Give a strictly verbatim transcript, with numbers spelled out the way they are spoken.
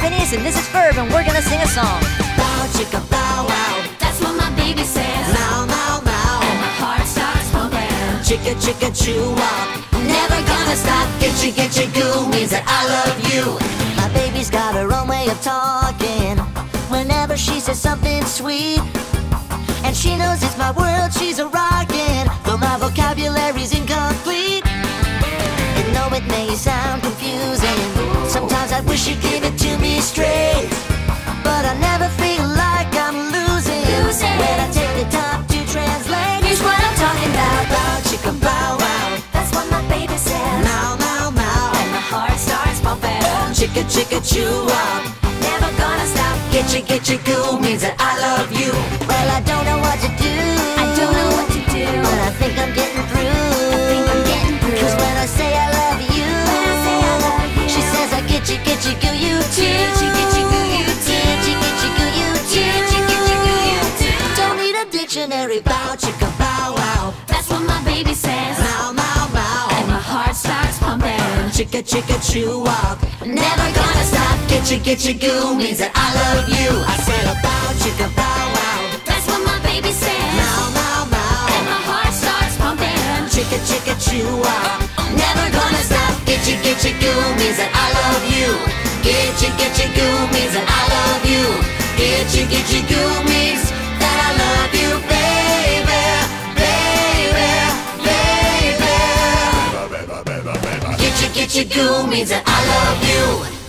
Phineas and this is Ferb, and we're gonna sing a song. Bow chicka bow wow, That's what my baby says. mow mow mow. And my heart starts pumping. Chicka chicka chew wow, never gonna stop. Gitchee Gitchee Goo means that I love you. My baby's got her own way of talking whenever she says something sweet. And she knows it's my world she's a rockin', though my vocabulary's incomplete. And though it may sound confusing, sometimes I wish you'd give it to me straight. But I never feel like I'm losing, Losing. when I take the time to translate. Here's what I'm talking about. Bow chicka bow wow, That's what my baby says. mow mow mow. And my heart starts pumping. Chicka chicka chew wow, Never gonna stop. Gitchee Gitchee Goo means that I love you. Well, I don't know what to do, I don't know what to do. but I think I'm getting through. I think I'm getting through. Cause when I say I love you, When I say I love you, she says I Gitchee Gitchee Goo you too. Gitchee Gitchee Goo you too. Gitchee Gitchee Goo you too. Gitchee Gitchee Goo you too. Don't need a dictionary. Bow chicka bow wow, That's what my baby says. mow mow And mow. my heart starts pumping. Chicka chicka chew wow, never gonna stop. Gitchee Gitchee Goo means that I love you. I said a bow chicka bow wow, That's what my baby says. mow mow mow. And my heart starts pumping. Chicka chicka chew wow, never gonna stop. Gitchee Gitchee Goo means that I love you. Gitchee Gitchee Goo means that I love you. Gitchee Gitchee Goo means that I love you, baby, baby, baby. Gitchee Gitchee Goo means that I love you.